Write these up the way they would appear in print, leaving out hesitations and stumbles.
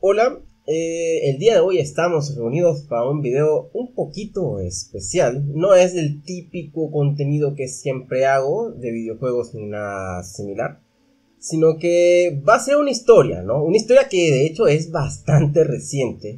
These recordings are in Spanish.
Hola, el día de hoy estamos reunidos para un video un poquito especial. No es el típico contenido que siempre hago de videojuegos ni nada similar, sino que va a ser una historia, ¿no? Una historia que de hecho es bastante reciente.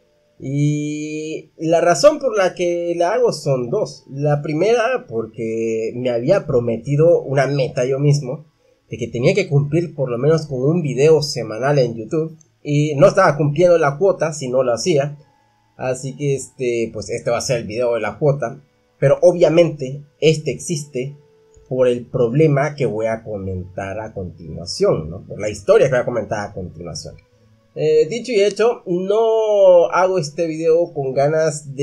Y la razón por la que la hago son dos. La primera, porque me había prometido una meta yo mismo, de que tenía que cumplir por lo menos con un video semanal en YouTube. Y no estaba cumpliendo la cuota si no lo hacía. Así que pues este va a ser el video de la cuota. Pero obviamente este existe por el problema que voy a comentar a continuación, ¿no? Por la historia que voy a comentar a continuación. Dicho y hecho, no hago este video con ganas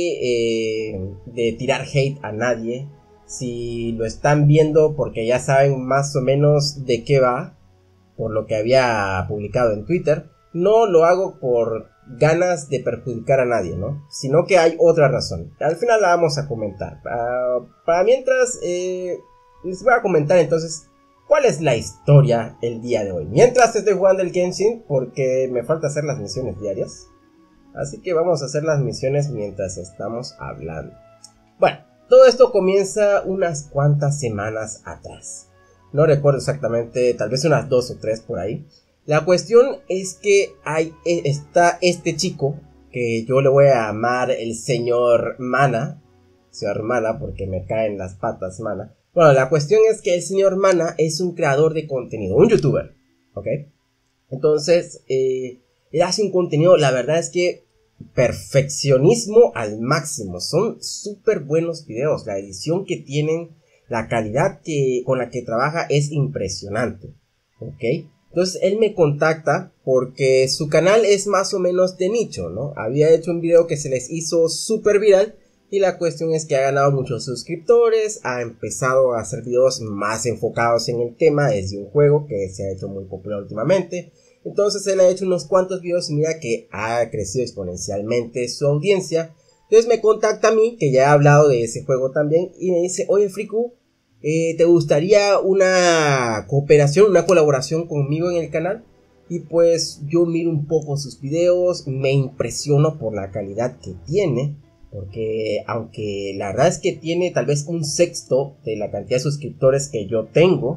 de tirar hate a nadie. Si lo están viendo porque ya saben más o menos de qué va, por lo que había publicado en Twitter, no lo hago por ganas de perjudicar a nadie, ¿no? Sino que hay otra razón. Al final la vamos a comentar. Para mientras, les voy a comentar entonces cuál es la historia el día de hoy. Mientras estoy jugando el Genshin, porque me falta hacer las misiones diarias. Así que vamos a hacer las misiones mientras estamos hablando. Bueno, todo esto comienza unas cuantas semanas atrás. No recuerdo exactamente, tal vez unas 2 o 3 por ahí. La cuestión es que está este chico, que yo le voy a llamar el señor Mana. Señor Mana, porque me caen las patas Mana. Bueno, la cuestión es que el señor Mana es un creador de contenido, un youtuber, ¿ok? Entonces, él hace un contenido, la verdad es que perfeccionismo al máximo. Son súper buenos videos, la edición que tienen, la calidad con la que trabaja es impresionante, ¿ok? Entonces él me contacta porque su canal es más o menos de nicho, ¿no? Había hecho un video que se les hizo súper viral y la cuestión es que ha ganado muchos suscriptores, ha empezado a hacer videos más enfocados en el tema, es de un juego que se ha hecho muy popular últimamente. Entonces él ha hecho unos cuantos videos y mira que ha crecido exponencialmente su audiencia. Entonces me contacta a mí, que ya he hablado de ese juego también, y me dice, oye Friku, ¿te gustaría una cooperación, una colaboración conmigo en el canal? Y pues yo miro un poco sus videos, me impresiono por la calidad que tiene, porque aunque la verdad es que tiene tal vez un sexto de la cantidad de suscriptores que yo tengo,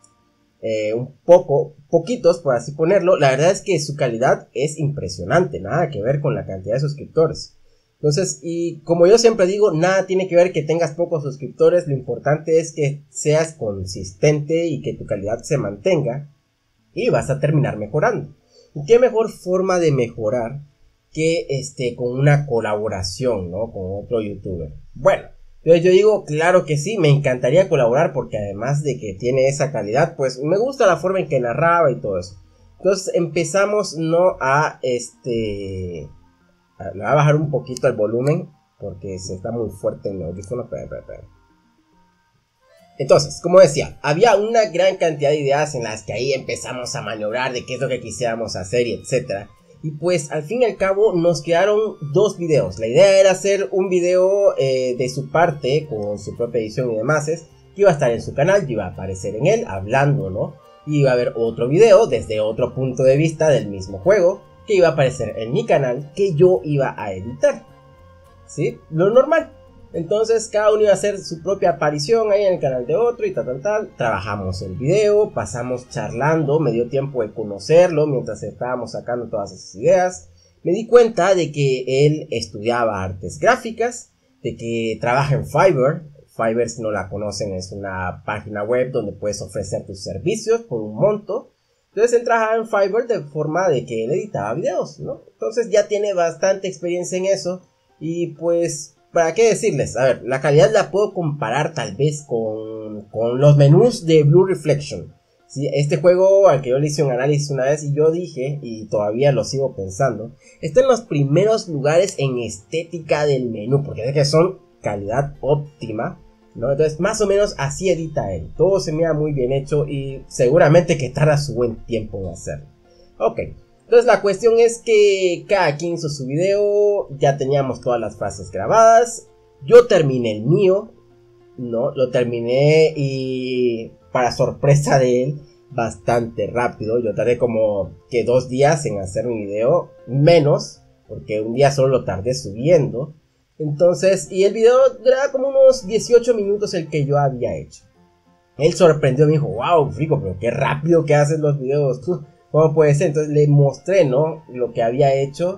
poquitos por así ponerlo, la verdad es que su calidad es impresionante, nada que ver con la cantidad de suscriptores. Entonces, y como yo siempre digo, nada tiene que ver que tengas pocos suscriptores, lo importante es que seas consistente y que tu calidad se mantenga y vas a terminar mejorando. ¿Y qué mejor forma de mejorar que con una colaboración, ¿no? Con otro youtuber? Bueno, entonces yo digo, claro que sí, me encantaría colaborar porque además de que tiene esa calidad, pues me gusta la forma en que narraba y todo eso. Entonces empezamos, ¿no? Le voy a bajar un poquito el volumen porque se está muy fuerte en el audífono. Entonces, como decía, había una gran cantidad de ideas en las que ahí empezamos a maniobrar de qué es lo que quisiéramos hacer y etcétera. Y pues al fin y al cabo nos quedaron dos videos. La idea era hacer un video de su parte con su propia edición y demás, que iba a estar en su canal, yo iba a aparecer en él hablando, ¿no? Y iba a haber otro video desde otro punto de vista del mismo juego que iba a aparecer en mi canal, que yo iba a editar, ¿sí? Lo normal. Entonces cada uno iba a hacer su propia aparición ahí en el canal de otro y tal. Trabajamos el video, pasamos charlando, me dio tiempo de conocerlo mientras estábamos sacando todas esas ideas. Me di cuenta de que él estudiaba artes gráficas, de que trabaja en Fiverr. Fiverr, si no la conocen, es una página web donde puedes ofrecer tus servicios por un monto. Entonces él trabajaba en Fiverr de forma de que él editaba videos, ¿no? Entonces ya tiene bastante experiencia en eso. Y pues, ¿para qué decirles? A ver, la calidad la puedo comparar tal vez con los menús de Blue Reflection. ¿Sí? Este juego al que yo le hice un análisis una vez y yo dije, y todavía lo sigo pensando, está en los primeros lugares en estética del menú, porque es que son calidad óptima, ¿no? Entonces más o menos así edita él. Todo se mira muy bien hecho y seguramente que tarda su buen tiempo en hacerlo. Ok, entonces la cuestión es que cada quien hizo su video. Ya teníamos todas las frases grabadas. Yo terminé el mío, ¿no? Lo terminé y para sorpresa de él bastante rápido. Yo tardé como que 2 días en hacer mi video, menos, porque un día solo lo tardé subiendo. Entonces, y el video duraba como unos 18 minutos el que yo había hecho. Él sorprendió, me dijo, wow, Frico, pero qué rápido que haces los videos, ¿cómo puede ser? Entonces le mostré, ¿no? Lo que había hecho.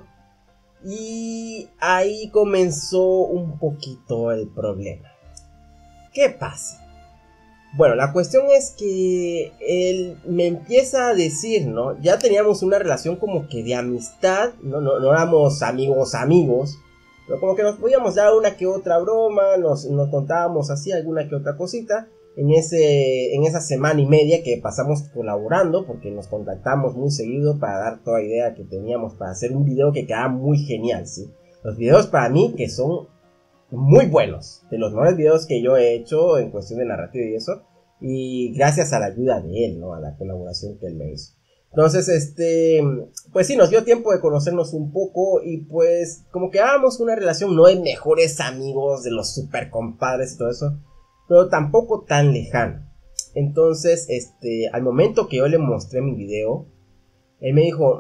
Y ahí comenzó un poquito el problema. ¿Qué pasa? Bueno, la cuestión es que él me empieza a decir, ¿no? Ya teníamos una relación como que de amistad, no éramos amigos, pero como que nos podíamos dar una que otra broma, nos contábamos así alguna que otra cosita en esa semana y media que pasamos colaborando, porque nos contactamos muy seguido para dar toda idea que teníamos para hacer un video que quedaba muy genial, ¿sí? Los videos para mí que son muy buenos, de los mejores videos que yo he hecho en cuestión de narrativa y eso, y gracias a la ayuda de él, ¿no? A la colaboración que él me hizo. Entonces, pues sí, nos dio tiempo de conocernos un poco y pues como que dábamos una relación no de mejores amigos, de los super compadres y todo eso, pero tampoco tan lejana. Entonces, al momento que yo le mostré mi video, él me dijo,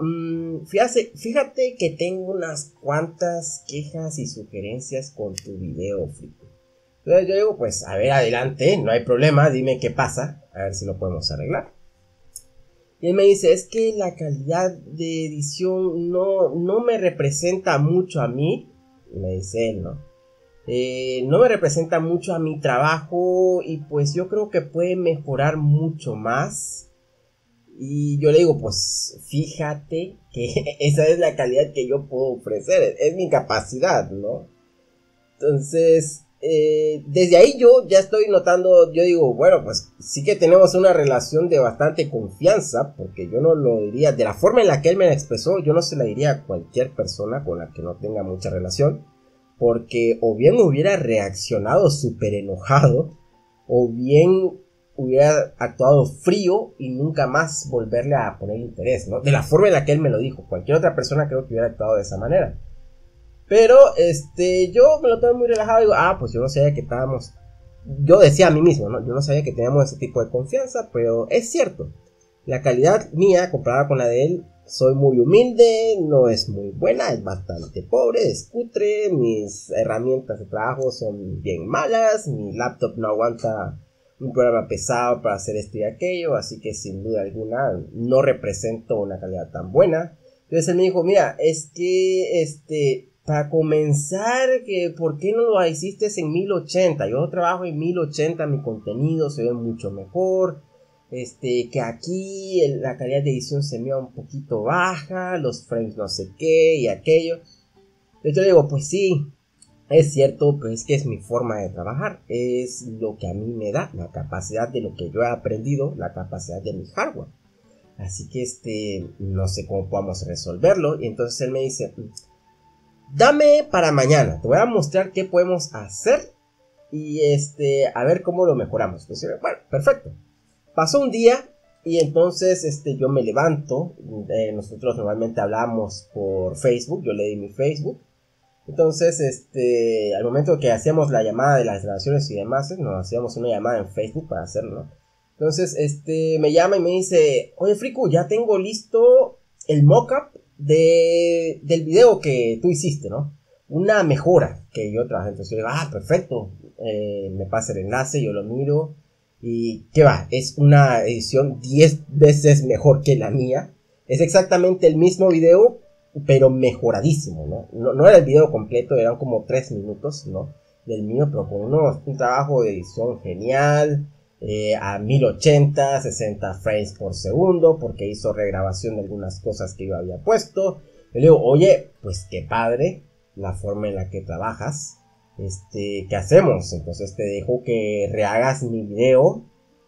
fíjate que tengo unas cuantas quejas y sugerencias con tu video, Frico. Entonces yo digo, pues, a ver, adelante, no hay problema, dime qué pasa, a ver si lo podemos arreglar. Y él me dice, es que la calidad de edición no me representa mucho a mí, me dice él, ¿no? No me representa mucho a mi trabajo y pues yo creo que puede mejorar mucho más. Y yo le digo, pues fíjate que esa es la calidad que yo puedo ofrecer, es mi capacidad, ¿no? Entonces, desde ahí yo ya estoy notando, yo digo, bueno, pues sí que tenemos una relación de bastante confianza, porque yo no lo diría, de la forma en la que él me la expresó, yo no se la diría a cualquier persona con la que no tenga mucha relación, porque o bien hubiera reaccionado súper enojado, o bien hubiera actuado frío y nunca más volverle a poner interés, ¿no? De la forma en la que él me lo dijo. Cualquier otra persona creo que hubiera actuado de esa manera. Pero, yo me lo tomé muy relajado y digo, pues yo no sabía que estábamos... Yo decía a mí mismo, ¿no? Yo no sabía que teníamos ese tipo de confianza, pero es cierto. La calidad mía comparada con la de él, soy muy humilde, no es muy buena, es bastante pobre, es cutre, mis herramientas de trabajo son bien malas, mi laptop no aguanta un programa pesado para hacer esto y aquello, así que sin duda alguna no represento una calidad tan buena. Entonces él me dijo, mira, es que para comenzar, que ¿por qué no lo hiciste en 1080? Yo trabajo en 1080, mi contenido se ve mucho mejor. Que aquí la calidad de edición se me va un poquito baja, los frames no sé qué y aquello. Entonces yo le digo, pues sí, es cierto, pero es que es mi forma de trabajar, es lo que a mí me da, la capacidad de lo que yo he aprendido, la capacidad de mi hardware. Así que no sé cómo podamos resolverlo. Y entonces él me dice, dame para mañana, te voy a mostrar qué podemos hacer y a ver cómo lo mejoramos. Pues, bueno, perfecto. Pasó un día y entonces yo me levanto, nosotros normalmente hablamos por Facebook, yo le di mi Facebook. Entonces, al momento que hacíamos la llamada de las grabaciones y demás, nos hacíamos una llamada en Facebook para hacerlo, ¿no? Entonces, me llama y me dice, oye, Friku, ya tengo listo el mockup del video que tú hiciste, ¿no? Una mejora que yo trabajé. Entonces yo digo, perfecto, me pasa el enlace, yo lo miro. Y ¿qué va? Es una edición 10 veces mejor que la mía. Es exactamente el mismo video, pero mejoradísimo, ¿no? No era el video completo, eran como 3 minutos, ¿no? Del mío, pero con un trabajo de edición genial, a 1080, 60 frames por segundo, porque hizo regrabación de algunas cosas que yo había puesto. Le digo, oye, pues qué padre la forma en la que trabajas. ¿Qué hacemos? Entonces te dejo que rehagas mi video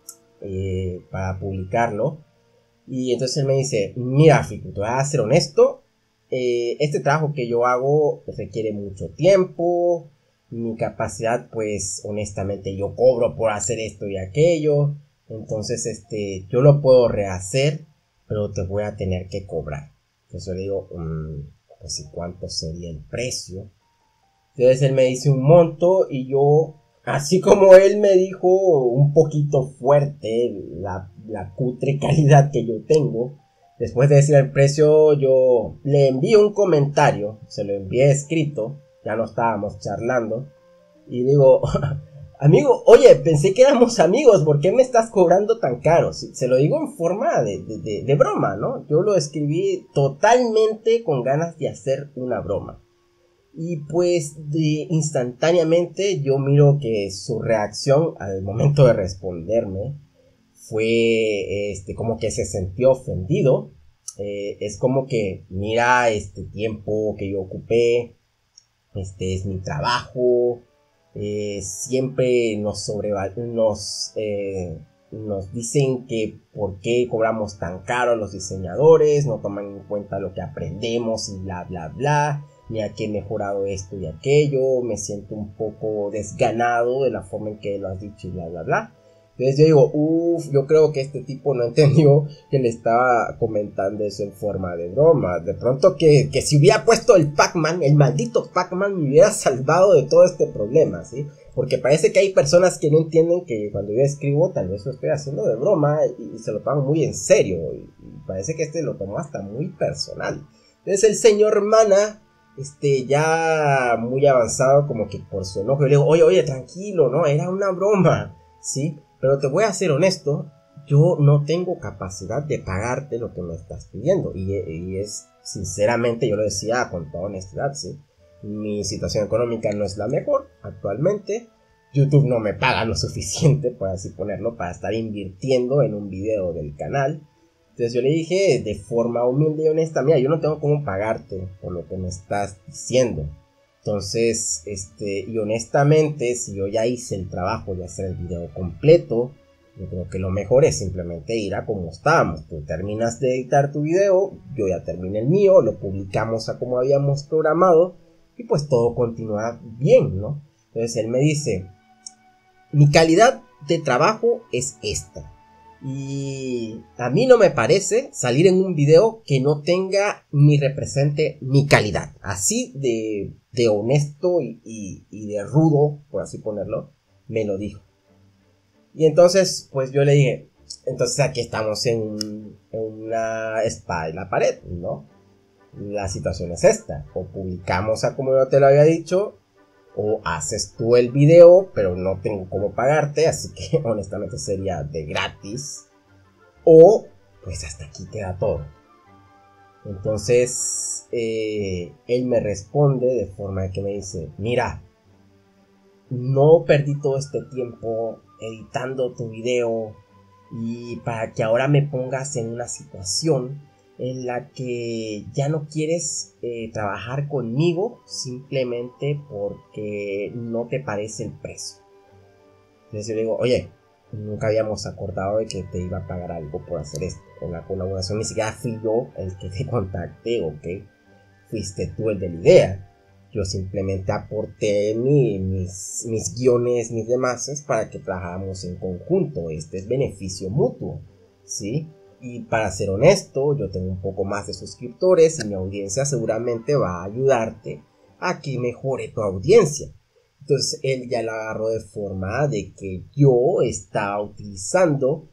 para publicarlo. Y entonces él me dice, mira, Fico, te voy a ser honesto, este trabajo que yo hago requiere mucho tiempo, mi capacidad, pues honestamente yo cobro por hacer esto y aquello, entonces yo lo puedo rehacer, pero te voy a tener que cobrar. Entonces yo le digo, pues ¿y cuánto sería el precio? Entonces él me dice un monto y yo Así como él me dijo un poquito fuerte la cutre calidad que yo tengo, después de decir el precio, yo le envío un comentario, se lo envié escrito, ya no estábamos charlando, y digo, amigo, oye, pensé que éramos amigos, ¿por qué me estás cobrando tan caro? Se lo digo en forma de broma, ¿no? Yo lo escribí totalmente con ganas de hacer una broma. Y pues instantáneamente yo miro que su reacción al momento de responderme fue como que se sintió ofendido. Es como que mira este tiempo que yo ocupé, es mi trabajo, siempre nos dicen que por qué cobramos tan caro los diseñadores, no toman en cuenta lo que aprendemos y bla bla bla, ni a que he mejorado esto y aquello, me siento un poco desganado de la forma en que lo has dicho y bla bla bla. Entonces yo digo, yo creo que este tipo no entendió que le estaba comentando eso en forma de broma. De pronto que si hubiera puesto el Pac-Man, el maldito Pac-Man, me hubiera salvado de todo este problema, ¿sí? Porque parece que hay personas que no entienden que cuando yo escribo tal vez lo estoy haciendo de broma y se lo toman muy en serio. Y parece que lo tomó hasta muy personal. Entonces el señor Mana, ya muy avanzado, como que por su enojo, yo le digo, oye, tranquilo, ¿no? Era una broma, ¿sí? Pero te voy a ser honesto, yo no tengo capacidad de pagarte lo que me estás pidiendo. Y es, sinceramente, yo lo decía con toda honestidad, ¿sí? Mi situación económica no es la mejor actualmente. YouTube no me paga lo suficiente, por así ponerlo, para estar invirtiendo en un video del canal. Entonces yo le dije de forma humilde y honesta, mira, yo no tengo cómo pagarte por lo que me estás diciendo. Entonces, y honestamente, si yo ya hice el trabajo de hacer el video completo, yo creo que lo mejor es simplemente ir a como estábamos. Tú terminas de editar tu video, yo ya terminé el mío, lo publicamos a como habíamos programado, y pues todo continúa bien, ¿no? Entonces él me dice, mi calidad de trabajo es esta. Y a mí no me parece salir en un video que no tenga ni represente mi calidad. Así de honesto y de rudo, por así ponerlo, me lo dijo. Y entonces, pues yo le dije, entonces aquí estamos en una espada en la pared, ¿no? La situación es esta, o publicamos a como yo te lo había dicho, o haces tú el video, pero no tengo cómo pagarte, así que honestamente sería de gratis, o pues hasta aquí queda todo. Entonces él me responde de forma que me dice, mira, no perdí todo este tiempo editando tu video y para que ahora me pongas en una situación en la que ya no quieres trabajar conmigo simplemente porque no te parece el precio. Entonces yo le digo, oye, nunca habíamos acordado de que te iba a pagar algo por hacer esto. En la colaboración ni siquiera fui yo el que te contacté, ¿ok? Fuiste tú el de la idea. Yo simplemente aporté mis guiones, mis demás, para que trabajáramos en conjunto. Este es beneficio mutuo, ¿sí? Y para ser honesto, yo tengo un poco más de suscriptores y mi audiencia seguramente va a ayudarte a que mejore tu audiencia. Entonces él ya lo agarró de forma de que yo estaba utilizando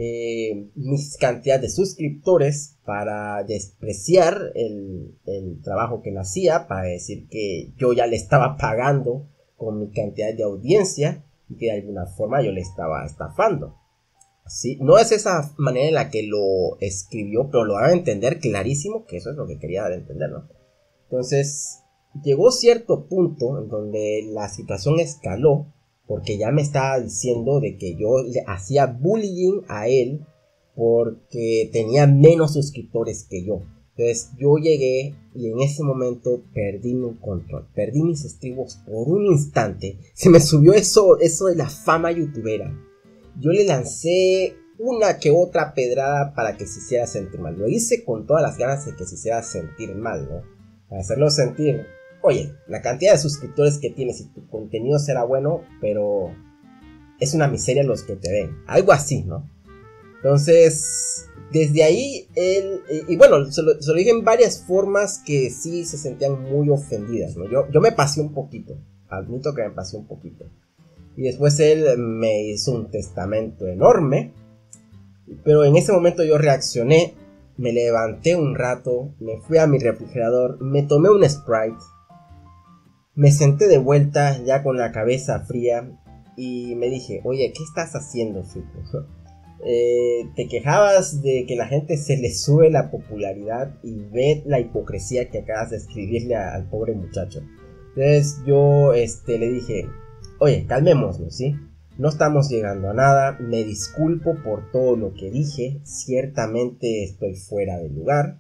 mis cantidades de suscriptores para despreciar el trabajo que él hacía, para decir que yo ya le estaba pagando con mi cantidad de audiencia y que de alguna forma yo le estaba estafando. ¿Sí? No es esa manera en la que lo escribió, pero lo van a entender clarísimo que eso es lo que quería dar a entender, ¿no? Entonces llegó cierto punto en donde la situación escaló, porque ya me estaba diciendo de que yo le hacía bullying a él porque tenía menos suscriptores que yo. Entonces yo llegué y en ese momento perdí mi control, perdí mis estribos por un instante. Se me subió eso de la fama youtubera. Yo le lancé una que otra pedrada para que se hiciera sentir mal. Lo hice con todas las ganas de que se hiciera sentir mal, ¿no? Para hacerlo sentir, oye, la cantidad de suscriptores que tienes y tu contenido será bueno, pero es una miseria los que te ven. Algo así, ¿no? Entonces, desde ahí, él, y bueno, se lo dije en varias formas que sí se sentían muy ofendidas, ¿no? Yo me pasé un poquito, admito que me pasé un poquito. Y después él me hizo un testamento enorme. Pero en ese momento yo reaccioné, me levanté un rato, me fui a mi refrigerador, me tomé un Sprite, me senté de vuelta ya con la cabeza fría y me dije, oye, ¿qué estás haciendo, Fico? Te quejabas de que la gente se le sube la popularidad y ve la hipocresía que acabas de escribirle al pobre muchacho. Entonces yo le dije, oye, calmémonos, ¿sí? No estamos llegando a nada, me disculpo por todo lo que dije, ciertamente estoy fuera de lugar.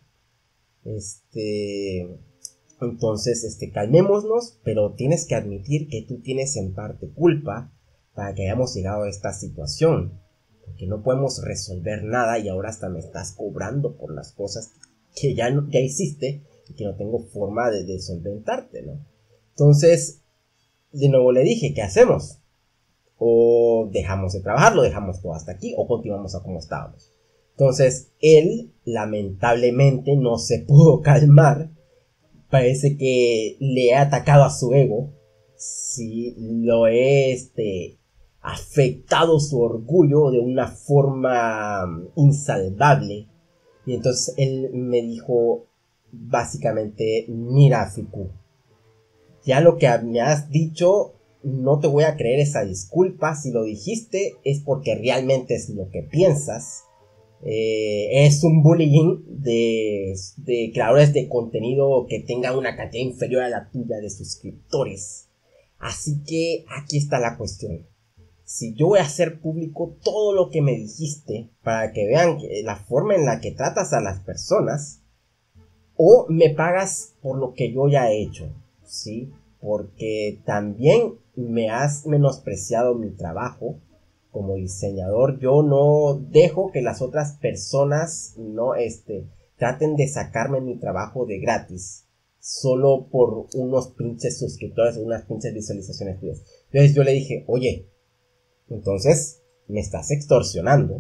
Entonces, calmémonos, pero tienes que admitir que tú tienes en parte culpa para que hayamos llegado a esta situación. Porque no podemos resolver nada y ahora hasta me estás cobrando por las cosas que ya hiciste y que no tengo forma de solventarte, ¿no? Entonces, de nuevo le dije, ¿qué hacemos? O dejamos de trabajar, lo dejamos todo hasta aquí, o continuamos a como estábamos. Entonces, él, lamentablemente, no se pudo calmar. Parece que le he atacado a su ego. Sí, lo he, afectado su orgullo de una forma insalvable. Y entonces él me dijo, básicamente, mira, Fiku, ya lo que me has dicho, no te voy a creer esa disculpa. Si lo dijiste es porque realmente es lo que piensas. Es un bullying de creadores de contenido que tengan una cantidad inferior a la tuya de suscriptores. Así que aquí está la cuestión. Si yo voy a hacer público todo lo que me dijiste para que vean la forma en la que tratas a las personas, o me pagas por lo que yo ya he hecho, ¿sí? Porque también me has menospreciado mi trabajo como diseñador. Yo no dejo que las otras personas no traten de sacarme mi trabajo de gratis solo por unos pinches suscriptores o unas pinches visualizaciones tuyas. Entonces yo le dije, oye, entonces me estás extorsionando,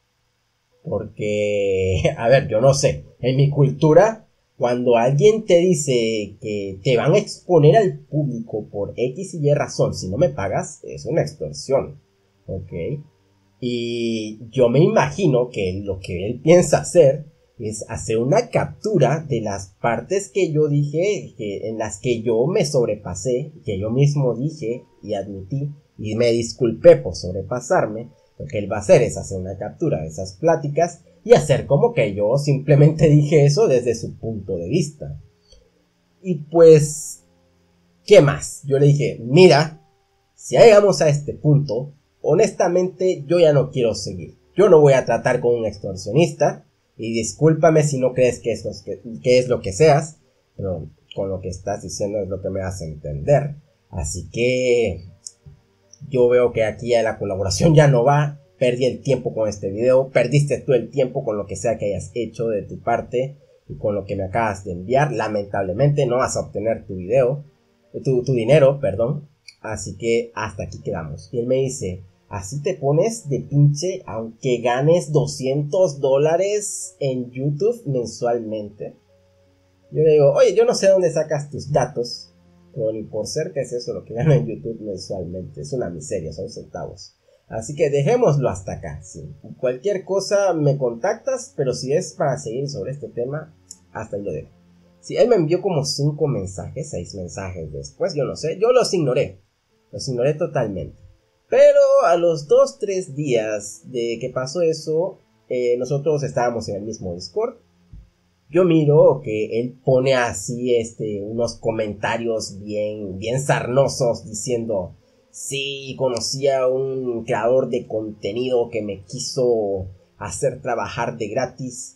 porque a ver, yo no sé, en mi cultura, cuando alguien te dice que te van a exponer al público por X y Y razón, si no me pagas, es una extorsión, ¿ok? Y yo me imagino que lo que él piensa hacer es hacer una captura de las partes que yo dije, en las que yo me sobrepasé, que yo mismo dije y admití, y me disculpé por sobrepasarme. Lo que él va a hacer es hacer una captura de esas pláticas y hacer como que yo simplemente dije eso desde su punto de vista. Y pues, ¿qué más? Yo le dije, mira, si llegamos a este punto, honestamente yo ya no quiero seguir. Yo no voy a tratar con un extorsionista, y discúlpame si no crees que es lo que seas, pero con lo que estás diciendo es lo que me hace entender. Así que yo veo que aquí ya la colaboración ya no va. Perdí el tiempo con este video, perdiste tú el tiempo con lo que sea que hayas hecho de tu parte y con lo que me acabas de enviar. Lamentablemente no vas a obtener tu dinero, perdón. Así que hasta aquí quedamos. Y él me dice, así te pones de pinche aunque ganes $200 en YouTube mensualmente. Yo le digo, oye, yo no sé dónde sacas tus datos, pero ni por cerca es eso lo que gano en YouTube mensualmente. Es una miseria, son centavos. Así que dejémoslo hasta acá, ¿sí? Cualquier cosa me contactas, pero si es para seguir sobre este tema, hasta ahí lo dejo. Si él me envió como 6 mensajes después, yo no sé, yo los ignoré totalmente. Pero a los 2-3 días de que pasó eso, nosotros estábamos en el mismo Discord. Yo miro que él pone así unos comentarios bien sarnosos diciendo, sí, conocí a un creador de contenido que me quiso hacer trabajar de gratis,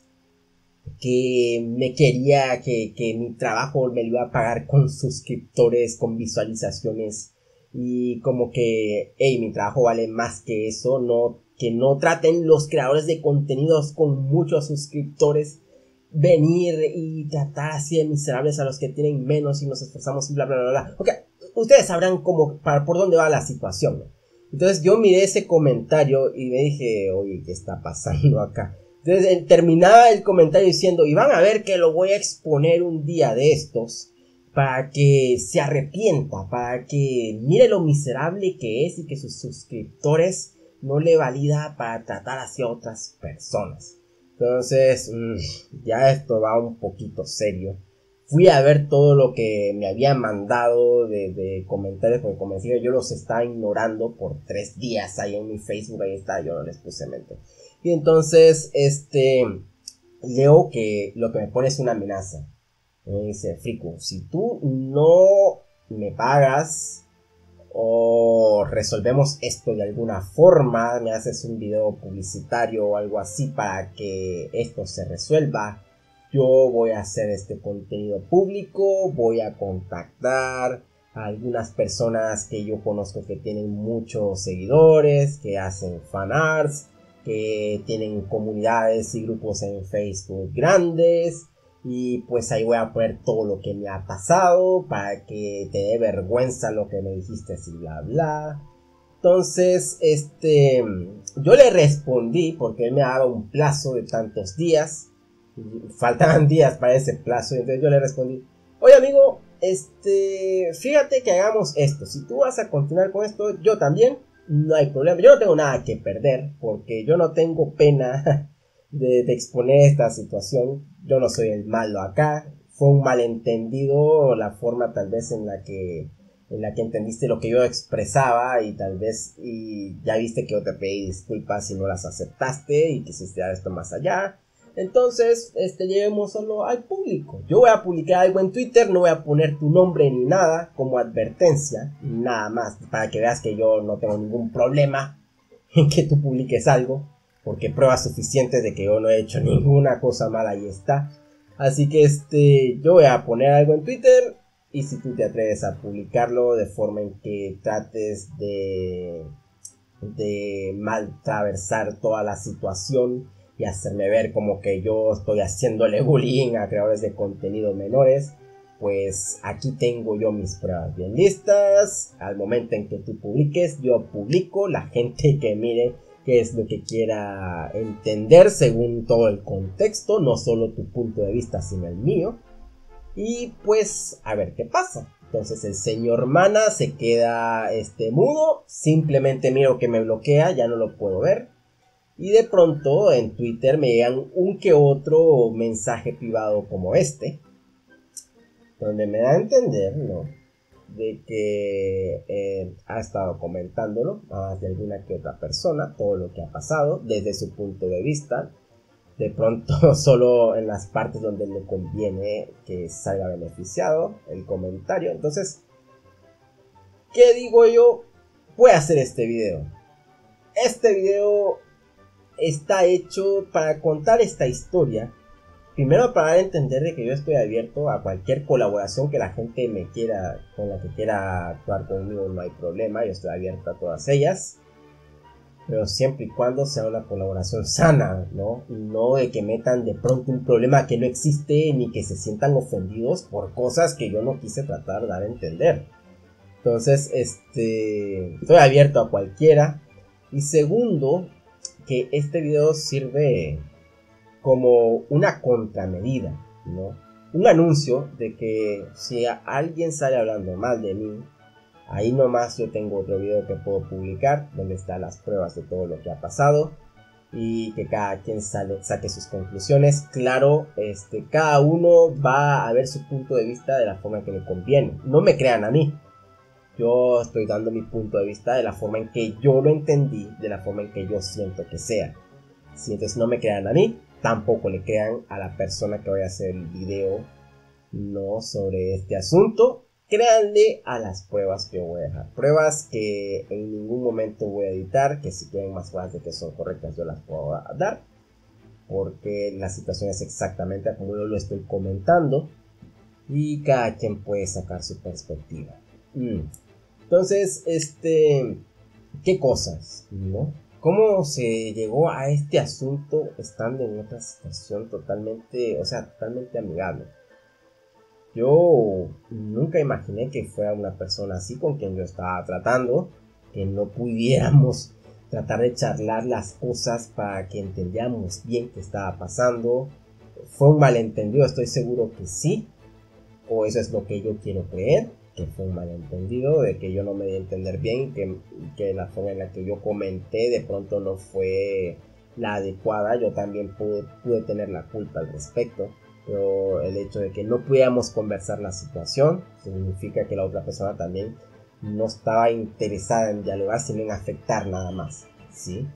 que me quería que mi trabajo me lo iba a pagar con suscriptores, con visualizaciones, y como que, hey, mi trabajo vale más que eso, que no traten los creadores de contenidos con muchos suscriptores venir y tratar así de miserables a los que tienen menos y nos esforzamos y bla bla bla bla. Ok, ustedes sabrán por dónde va la situación, ¿no? Entonces yo miré ese comentario y me dije, oye, ¿qué está pasando acá? Entonces terminaba el comentario diciendo, y van a ver que lo voy a exponer un día de estos, para que se arrepienta, para que mire lo miserable que es y que sus suscriptores no le valida para tratar hacia otras personas. Entonces, ya esto va un poquito serio. Fui a ver todo lo que me habían mandado de comentarios, porque como decía, yo los estaba ignorando por 3 días ahí en mi Facebook, ahí está, yo no les puse mente. Y entonces, leo que lo que me pone es una amenaza. Me dice, Frico, si tú no me pagas o resolvemos esto de alguna forma, me haces un video publicitario o algo así para que esto se resuelva, yo voy a hacer este contenido público, voy a contactar a algunas personas que yo conozco que tienen muchos seguidores, que hacen fanarts, que tienen comunidades y grupos en Facebook grandes, y pues ahí voy a poner todo lo que me ha pasado para que te dé vergüenza lo que me dijiste y bla bla. Entonces, yo le respondí porque él me daba un plazo de tantos días. Faltaban días para ese plazo. Entonces yo le respondí, oye amigo, fíjate que hagamos esto. Si tú vas a continuar con esto, yo también, no hay problema. Yo no tengo nada que perder porque yo no tengo pena de exponer esta situación. Yo no soy el malo acá. Fue un malentendido la forma tal vez en la que entendiste lo que yo expresaba y tal vez y ya viste que yo te pedí disculpas y no las aceptaste y quisiste dar esto más allá. Entonces, lleguemos solo al público. Yo voy a publicar algo en Twitter, no voy a poner tu nombre ni nada como advertencia, nada más, para que veas que yo no tengo ningún problema en que tú publiques algo, porque pruebas suficientes de que yo no he hecho ninguna cosa mala, ahí está. Así que yo voy a poner algo en Twitter y si tú te atreves a publicarlo de forma en que trates de maltraversar toda la situación y hacerme ver como que yo estoy haciéndole bullying a creadores de contenido menores, pues aquí tengo yo mis pruebas bien listas. Al momento en que tú publiques, yo publico, la gente que mire qué es lo que quiera entender según todo el contexto, no solo tu punto de vista sino el mío, y pues a ver qué pasa. Entonces el señor Mana se queda mudo, simplemente miro que me bloquea, ya no lo puedo ver. Y de pronto en Twitter me llegan un que otro mensaje privado como donde me da a entender, ¿no?, de que ha estado comentándolo más de alguna que otra persona, todo lo que ha pasado desde su punto de vista. De pronto solo en las partes donde le conviene que salga beneficiado el comentario. Entonces, ¿qué digo yo? Voy a hacer este video. Este video está hecho para contar esta historia. Primero para dar a entender de que yo estoy abierto a cualquier colaboración que la gente con la que quiera actuar conmigo, no hay problema, yo estoy abierto a todas ellas. Pero siempre y cuando sea una colaboración sana, ¿no? No de que metan de pronto un problema que no existe ni que se sientan ofendidos por cosas que yo no quise tratar de dar a entender. Entonces, estoy abierto a cualquiera. Y segundo, que este video sirve como una contramedida, ¿no? Un anuncio de que si alguien sale hablando mal de mí, ahí nomás yo tengo otro video que puedo publicar donde están las pruebas de todo lo que ha pasado y que cada quien saque sus conclusiones. Claro, cada uno va a ver su punto de vista de la forma que le conviene. No me crean a mí. Yo estoy dando mi punto de vista de la forma en que yo lo entendí, de la forma en que yo siento que sea. Si entonces no me crean a mí, tampoco le crean a la persona que vaya a hacer el video, no, sobre este asunto. Créanle a las pruebas que yo voy a dejar. Pruebas que en ningún momento voy a editar, que si tienen más pruebas de que son correctas yo las puedo dar. Porque la situación es exactamente como yo lo estoy comentando. Y cada quien puede sacar su perspectiva. Entonces, ¿qué cosas, no? ¿Cómo se llegó a este asunto estando en otra situación totalmente amigable? Yo nunca imaginé que fuera una persona así con quien yo estaba tratando, que no pudiéramos tratar de charlar las cosas para que entendiéramos bien qué estaba pasando. Fue un malentendido, estoy seguro que sí. o eso es lo que yo quiero creer, que fue un malentendido, de que yo no me di a entender bien, que la forma en la que yo comenté de pronto no fue la adecuada. Yo también pude tener la culpa al respecto, pero el hecho de que no pudiéramos conversar la situación significa que la otra persona también no estaba interesada en dialogar, sino en afectar nada más, ¿sí?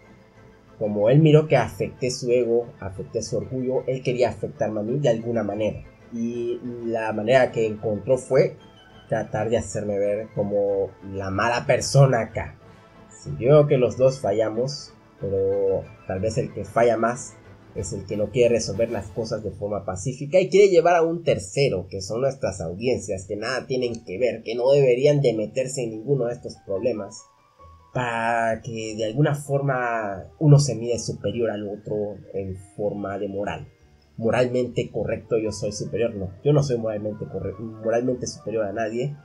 Como él miró que afecté su ego, afecté su orgullo, él quería afectarme a mí de alguna manera. Y la manera que encontró fue tratar de hacerme ver como la mala persona acá. Sí, yo creo que los dos fallamos, pero tal vez el que falla más es el que no quiere resolver las cosas de forma pacífica y quiere llevar a un tercero, que son nuestras audiencias, que nada tienen que ver, que no deberían de meterse en ninguno de estos problemas, para que de alguna forma uno se mide superior al otro en forma de moral. Moralmente correcto, yo soy superior, no, yo no soy moralmente superior a nadie,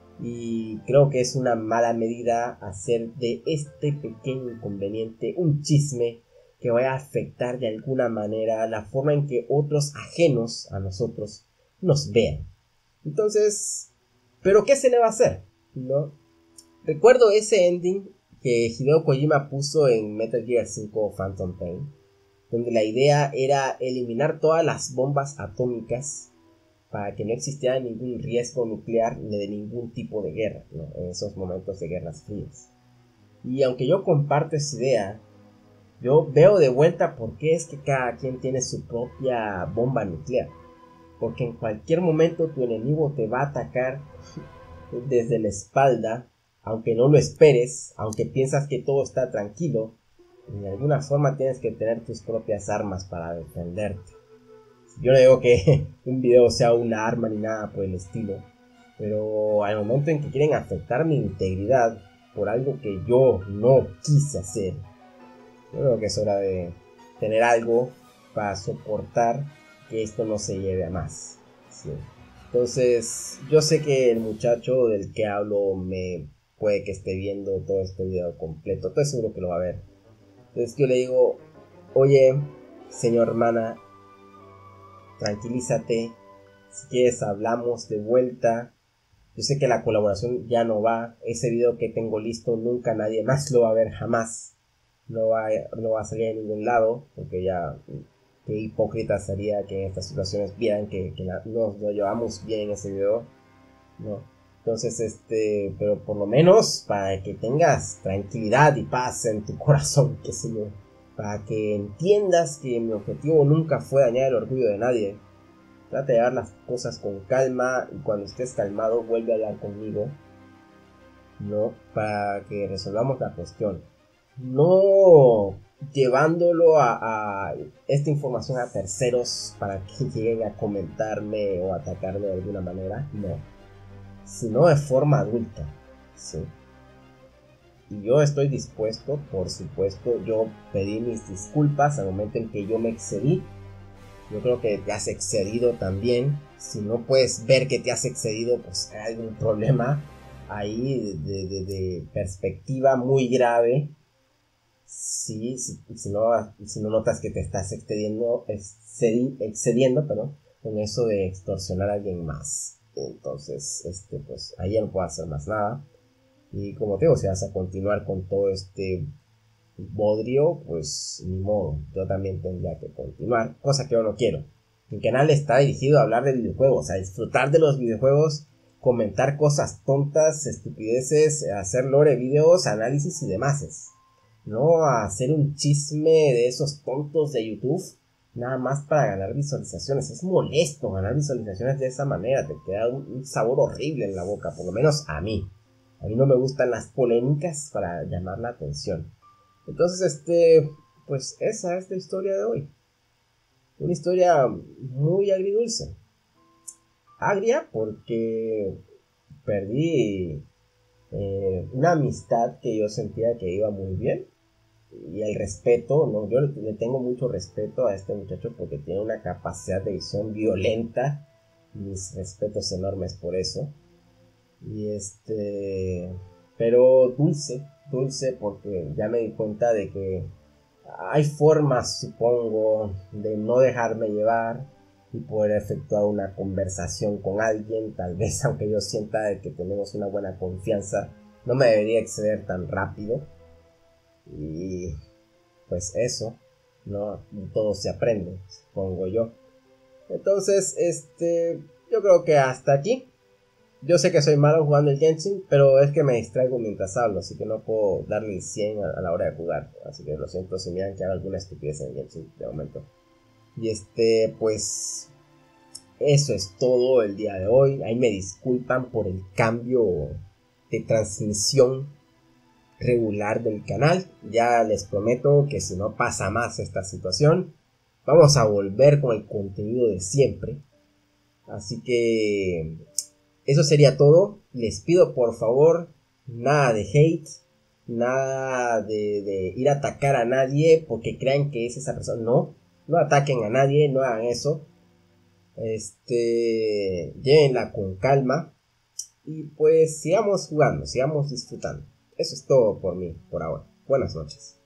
y creo que es una mala medida hacer de este pequeño inconveniente un chisme que vaya a afectar de alguna manera la forma en que otros ajenos a nosotros nos vean. Entonces, ¿pero qué se le va a hacer? ¿No? Recuerdo ese ending que Hideo Kojima puso en Metal Gear 5 Phantom Pain, donde la idea era eliminar todas las bombas atómicas para que no existiera ningún riesgo nuclear ni de ningún tipo de guerra, ¿no? En esos momentos de guerras frías. Y aunque yo comparto esa idea, yo veo de vuelta por qué es que cada quien tiene su propia bomba nuclear. Porque en cualquier momento tu enemigo te va a atacar desde la espalda, aunque no lo esperes, aunque piensas que todo está tranquilo, y de alguna forma tienes que tener tus propias armas para defenderte. Yo no digo que un video sea una arma ni nada por el estilo, pero al momento en que quieren afectar mi integridad por algo que yo no quise hacer, yo creo que es hora de tener algo para soportar que esto no se lleve a más, ¿sí? Entonces, yo sé que el muchacho del que hablo me puede que esté viendo todo este video completo, estoy seguro que lo va a ver. Entonces yo le digo, oye, señor hermana, tranquilízate, si quieres hablamos de vuelta. Yo sé que la colaboración ya no va, ese video que tengo listo nunca nadie más lo va a ver jamás, no va a salir de ningún lado, porque ya qué hipócrita sería que en estas situaciones vieran que nos lo llevamos bien en ese video, ¿no? Entonces, pero por lo menos para que tengas tranquilidad y paz en tu corazón, qué sé yo, para que entiendas que mi objetivo nunca fue dañar el orgullo de nadie. Trata de llevar las cosas con calma y cuando estés calmado vuelve a hablar conmigo, ¿no? Para que resolvamos la cuestión. No llevándolo a esta información a terceros para que lleguen a comentarme o atacarme de alguna manera, no. Sino de forma adulta, ¿sí? Y yo estoy dispuesto, por supuesto, yo pedí mis disculpas al momento en que yo me excedí. Yo creo que te has excedido también. Si no puedes ver que te has excedido, pues hay algún problema ahí de perspectiva muy grave. Sí, si no notas que te estás excediendo, perdón, con eso de extorsionar a alguien más. Entonces, pues ahí ya no puedo hacer más nada. Y como te digo, si vas a continuar con todo este bodrio, pues ni modo, yo también tendría que continuar, cosa que yo no quiero. Mi canal está dirigido a hablar de videojuegos, a disfrutar de los videojuegos, comentar cosas tontas, estupideces, hacer lore videos, análisis y demás. No a hacer un chisme de esos tontos de YouTube, nada más para ganar visualizaciones. Es molesto ganar visualizaciones de esa manera, te queda un sabor horrible en la boca, por lo menos a mí. A mí no me gustan las polémicas para llamar la atención. Entonces, pues esa es la historia de hoy. Una historia muy agridulce. Agria porque perdí una amistad que yo sentía que iba muy bien. Y el respeto, ¿no? Yo le tengo mucho respeto a este muchacho porque tiene una capacidad de edición violenta. Mis respetos enormes por eso. Y pero dulce porque ya me di cuenta de que hay formas, supongo, de no dejarme llevar, y poder efectuar una conversación con alguien. Tal vez, aunque yo sienta de que tenemos una buena confianza, no me debería exceder tan rápido. Y pues eso, no todo se aprende, supongo yo. Entonces, yo creo que hasta aquí. Yo sé que soy malo jugando el Genshin, pero es que me distraigo mientras hablo, así que no puedo darle el 100 a la hora de jugar. Así que lo siento si miran que hago alguna estupidez en el Genshin de momento. Y pues eso es todo el día de hoy. Ahí me disculpan por el cambio de transmisión regular del canal. Ya les prometo que si no pasa más esta situación, vamos a volver con el contenido de siempre. Así que eso sería todo. Les pido por favor nada de hate, nada de ir a atacar a nadie porque crean que es esa persona. No ataquen a nadie, no hagan eso. Llévenla con calma y pues sigamos jugando, sigamos disfrutando. Eso es todo por mí, por ahora. Buenas noches.